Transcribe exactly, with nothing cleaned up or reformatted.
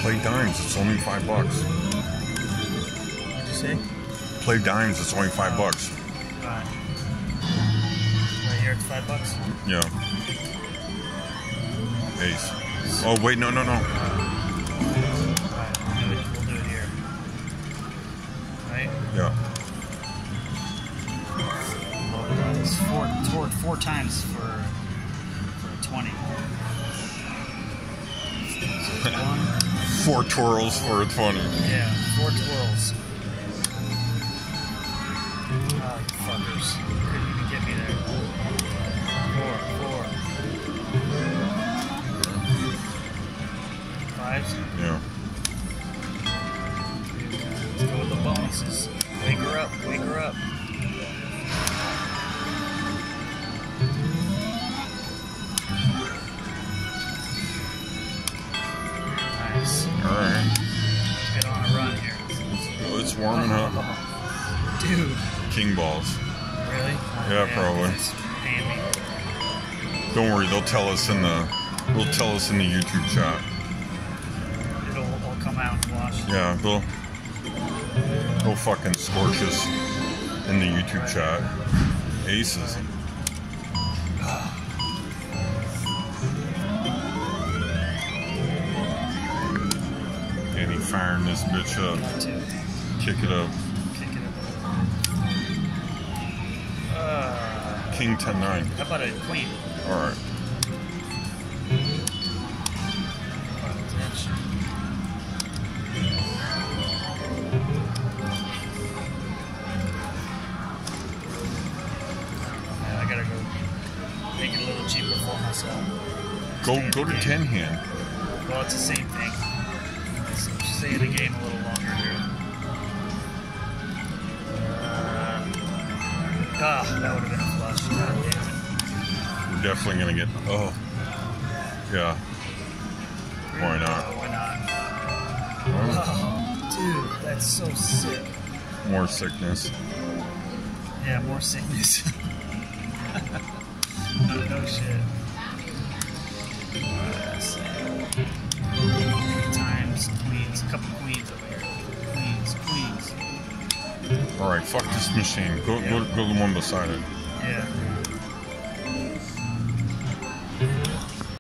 Play dimes. It's only five bucks. What'd you say? Play dimes. It's only five bucks. Alright. Right here, it's five bucks. Yeah. Ace. Oh wait, no, no, no. Alright, we'll do it. We'll do it here. Right? Yeah. It's four, four, four times for for a twenty. So one. Four twirls for a twenty. Yeah, four twirls. Oh, you fuckers! Couldn't even get me there. Four, four. Fives. Yeah. Let's go with the bonuses. Wake her up. Wake her up. Nice. Alright. Let's get on a run here. It's warming up. Dude. King balls. Really? Yeah, probably. It's handy. Don't worry, they'll tell us in the they'll tell us in the YouTube chat. It'll all come out and wash. Yeah, they'll they'll fucking scorch us in the YouTube chat. Aces. And he firing this bitch up. Kick it up. Kick it up. Uh, King ten nine. how about a queen? Alright. Yeah, I gotta go make it a little cheaper for myself. Go Stay in go the to game. ten hand. Well, it's the same thing. Let's stay in the game a little longer here. Uh, ah, that would have been a flush. God damn it. We're definitely gonna get oh. Yeah. Why not? Uh, why not? Well, Oh, dude, that's so sick. more sickness. Yeah, more sickness. no, no shit. Yes. Times, queens, a couple queens over here. Queens, queens. Alright, fuck this machine. Go go go to the one beside it. Yeah.